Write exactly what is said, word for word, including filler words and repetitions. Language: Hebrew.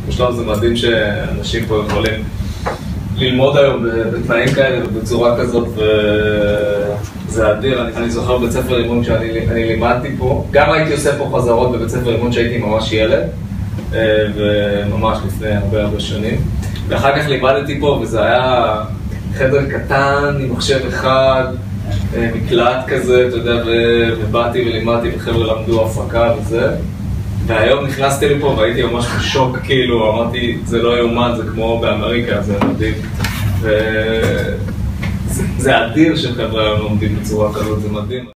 בשלב זה מדהים שאנשים פה יכולים ללמוד היום בתנאים כאלה ובצורה כזאת, וזה אדיר. אני, אני זוכר בית ספר אימון כשאני לימדתי פה, גם הייתי עושה פה חזרות בבית ספר אימון שהייתי ממש ילד, וממש לפני הרבה הרבה שנים. ואחר כך לימדתי פה, וזה היה חדר קטן עם מחשב אחד, מקלט כזה, אתה יודע, ובאתי ולימדתי וחבר'ה למדו הפקה וזה. והיום נכנסתי לפה והייתי ממש בשוק, כאילו, אמרתי, זה לא יאומן, זה כמו באמריקה, זה מדהים. וזה אדיר שחבר'ה היום לומדים בצורה כזאת, זה מדהים.